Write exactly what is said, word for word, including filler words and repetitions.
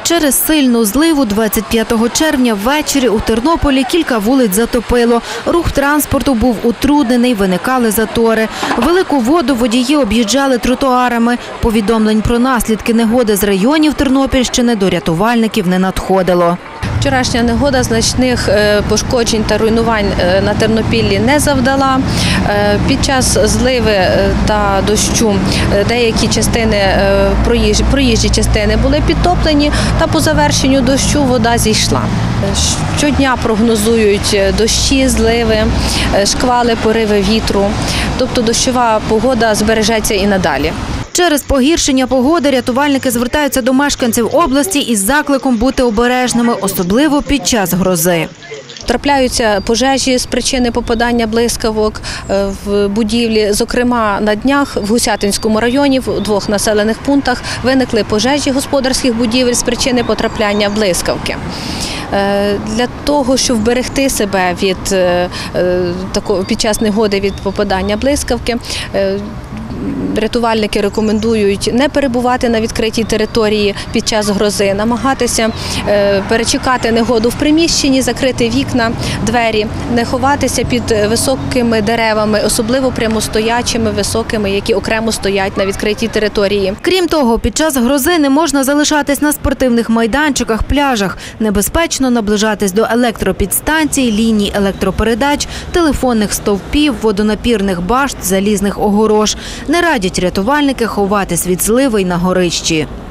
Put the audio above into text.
Через сильну зливу двадцять п'ятого червня ввечері у Тернополі кілька вулиць затопило. Рух транспорту був утруднений, виникали затори. Велику воду водії об'їжджали тротуарами. Повідомлень про наслідки негоди з районів Тернопільщини до рятувальників не надходило. Вчорашня негода значних пошкоджень та руйнувань на Тернопіллі не завдала. Під час зливи та дощу деякі частини, проїжджі частини були підтоплені, та по завершенню дощу вода зійшла. Щодня прогнозують дощі, зливи, шквали, пориви вітру. Тобто дощова погода збережеться і надалі. Через погіршення погоди рятувальники звертаються до мешканців області із закликом бути обережними, особливо під час грози. Трапляються пожежі з причини попадання блискавок в будівлі. Зокрема, на днях в Гусятинському районі в двох населених пунктах виникли пожежі господарських будівель з причини потрапляння блискавки. Для того, щоб вберегти себе від такого під час негоди від попадання блискавки, рятувальники рекомендують не перебувати на відкритій території під час грози, намагатися перечекати негоду в приміщенні, закрити вікна, двері, не ховатися під високими деревами, особливо прямостоячими, високими, які окремо стоять на відкритій території. Крім того, під час грози не можна залишатись на спортивних майданчиках, пляжах. Небезпечно наближатись до електропідстанцій, ліній електропередач, телефонних стовпів, водонапірних башт, залізних огорож. Не радять рятувальники ховатись від зливи й на горищі.